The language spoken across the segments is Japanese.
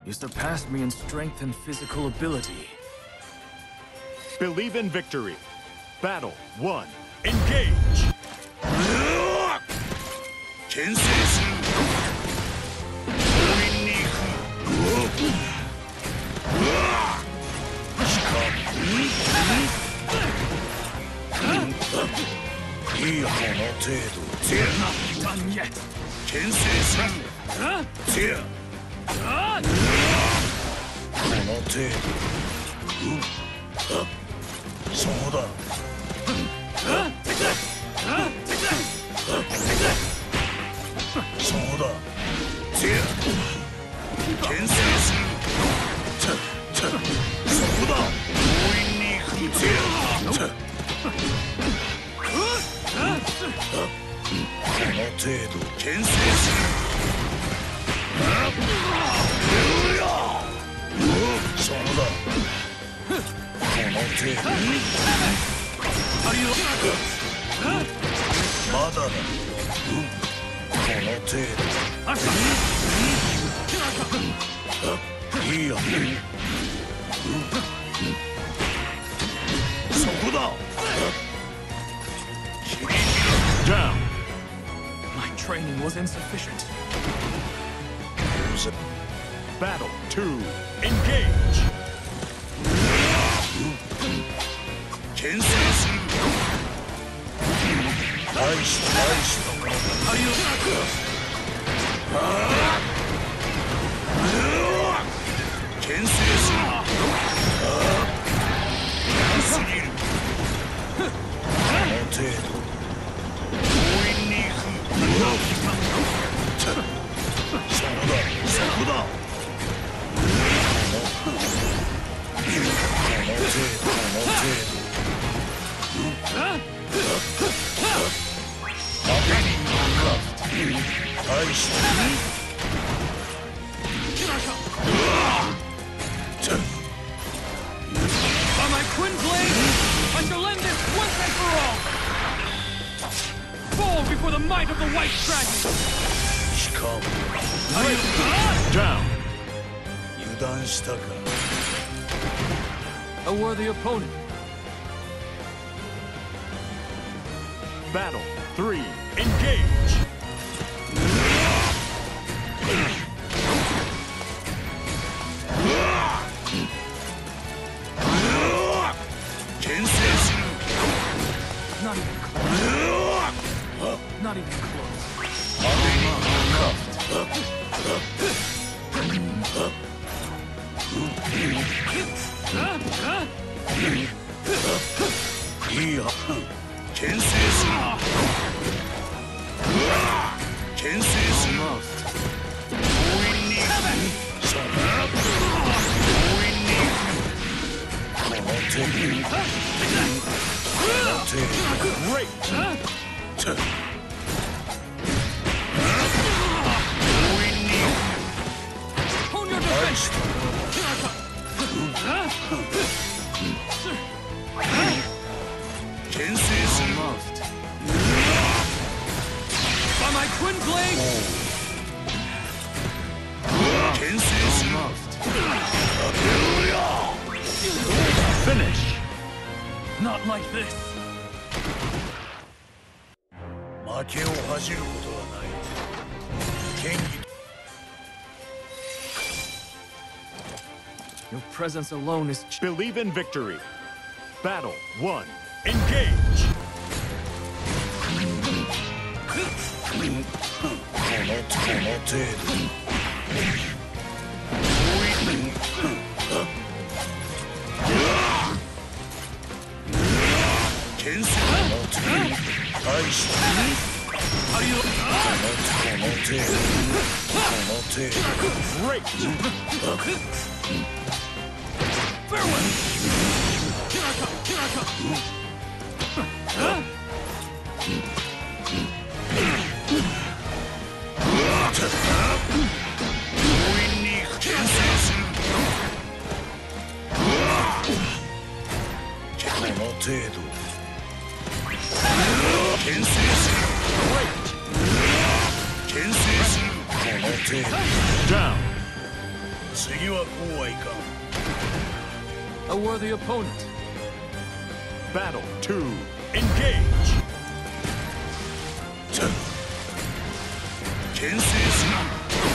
You surpassed me in strength and physical ability. Believe in victory. Battle 1. Engage! Done yet. Down! My training was insufficient. Battle 2. Engage! By my twin blades, I shall end this once and for all! Fall before the might of the White Dragon! Down! A worthy opponent. Battle 3. Engage! Not even close. Not even close. Great! Hold your defense! Almost. By my twin blade! Almost. Finish! Not like this. Your presence alone is... Believe in victory. Battle 1. Engage! Great! Farewell! Down! 次はこうはいかん。 A worthy opponent. Battle 2. Engage. 牽制すな。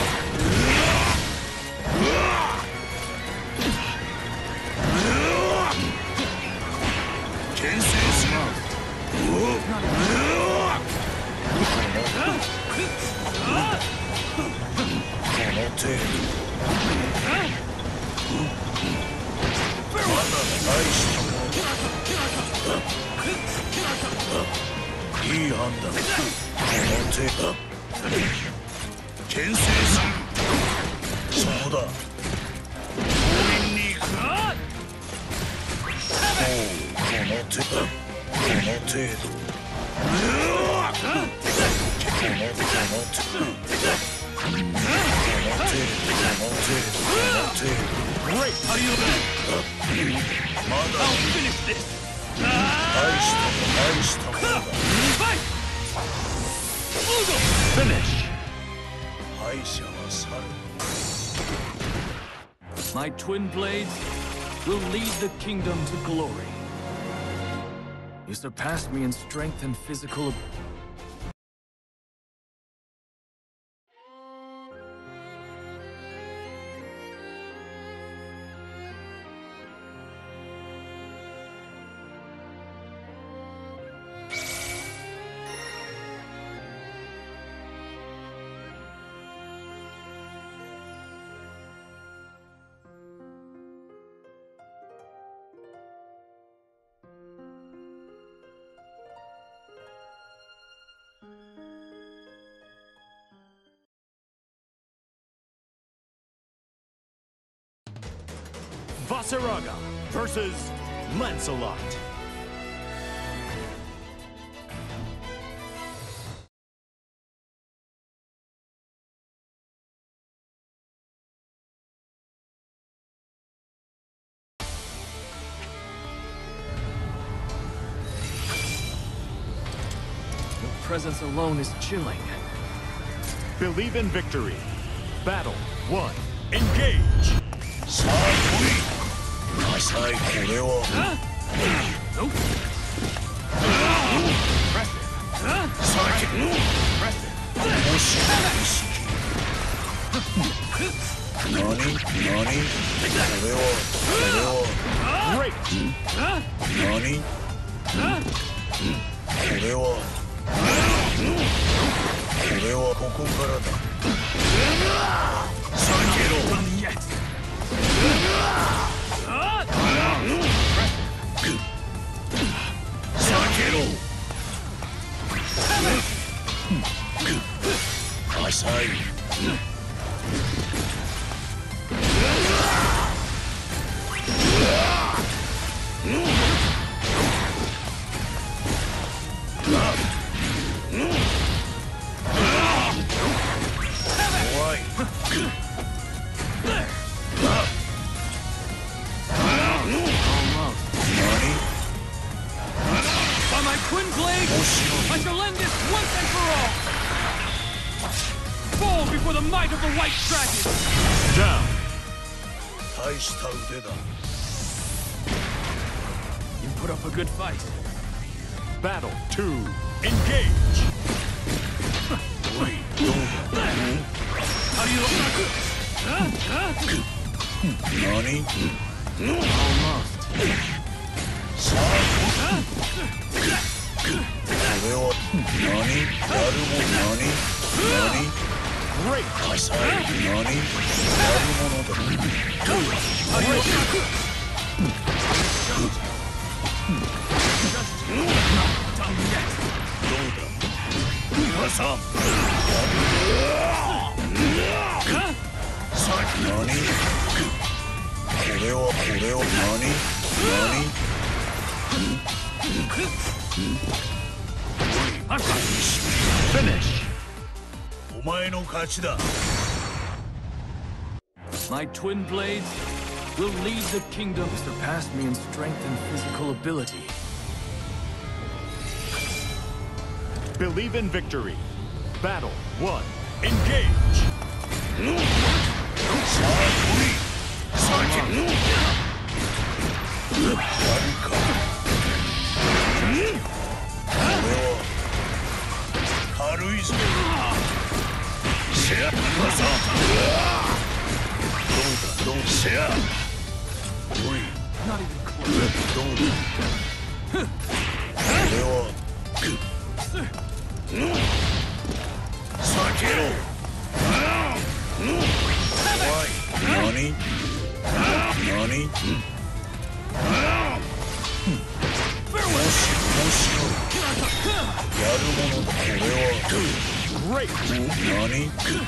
牽制すな。この程度。まだ大したものだ。いい判断。この程度。牽制する。そうだ。強引に行く。この程度。この程度。 Great! How do you like? I'll finish this! Fight! Finish. My twin blades will lead the kingdom to glory. You surpassed me in strength and physical. Vaseraga versus Lancelot. Your presence alone is chilling. Believe in victory. Battle 1. Engage. さあ来い。なさいこれは。 Nope. さあけ。もし意識。何これは。 Great. 何これはここからだ。避けろ。避けろ。浅い。怖い。 By my twin blades, I shall end this once and for all! Fall before the might of the White Dragon! Down. 大した腕だ。 You put up a good fight. Battle 2. Engage. おい、どうだ。 How do you look? 何 Almost. さあこれは何やるも何 Great. 浅い何やるものだ。 How do you look? Not done yet. どうだ皆さんさあ何これは何 Finish. お前の勝ちだ。 My twin blades will lead the kingdom. Surpass me in strength and physical ability. Believe in victory. Battle 1. Engage. さあ来い。 せやおい Not even close. どうだこれは避けろ怖い何何もしろやるものだこれは Great.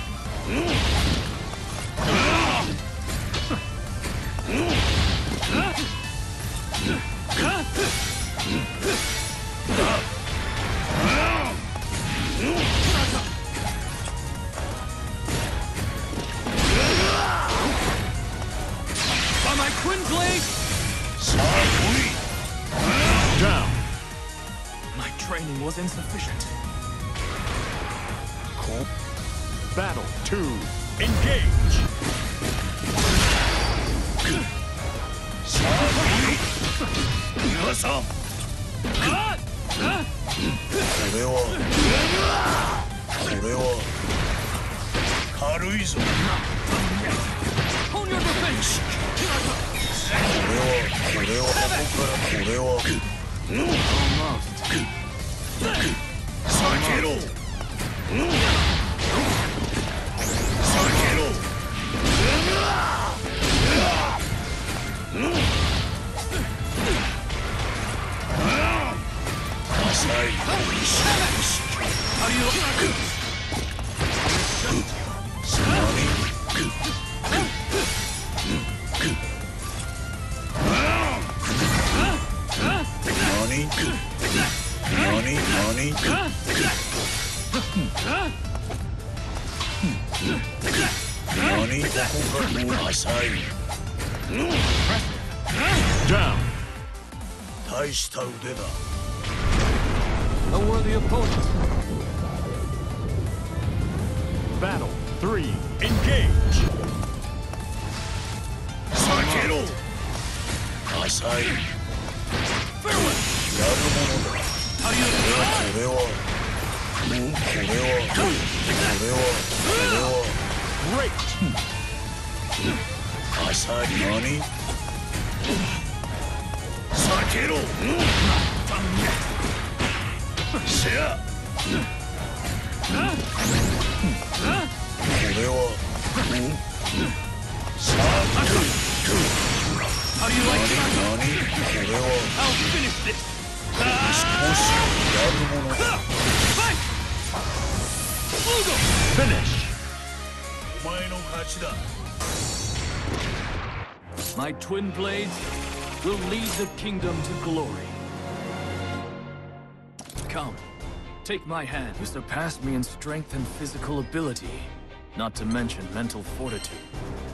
By my twin blade! さあ来い Down. My training was insufficient. Battle 2. Engage. さあ来い皆さんこれは軽いぞ Hold your defense! これはここからこれは Almost. 避けろ避けろ浅い How do you look? 何ここが浅い Down. 大した腕だ A worthy opponent. Battle 3. Engage. 避けろ浅い Farewell! やるものだ How do you look? これは Great. 浅い何避けろせやこれはさあ How do you like it? 何これは I'll finish this! もしやるものだ Fight! Lugo! Finish. お前の勝ちだ My twin blades will lead the kingdom to glory. Come, take my hand. You surpassed me in strength and physical ability, not to mention mental fortitude.